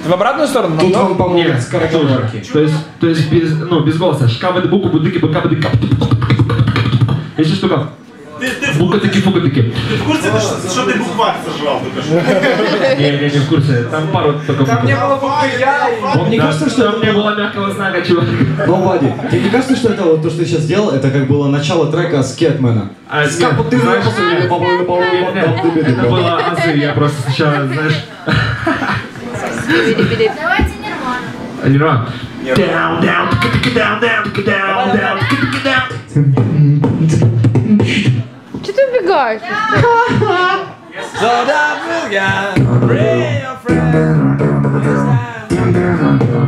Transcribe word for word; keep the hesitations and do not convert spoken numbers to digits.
В обратную сторону? Тут вам поможет скороговорки. То есть, то есть без, ну, без голоса. Шкабы, буквы, будыки, букабы, дыка. Если что, как? Бука-таки, фука-таки. Ты в курсе, что ты букварь сожрал только что? Не, не, не в курсе. Там пару только Там не было буквы «я». Вам не кажется, что там не было мягкого знака, чувак? Ну, Вади, тебе не кажется, что это вот то, что ты сейчас сделал, это как было начало трека Скетмена? А, нет, знаешь, это было азы, я просто сначала, знаешь... Давайте Нирвана. Нирвана. Down, down, down, down, down, down, down. Че ты убегаешь? So that will get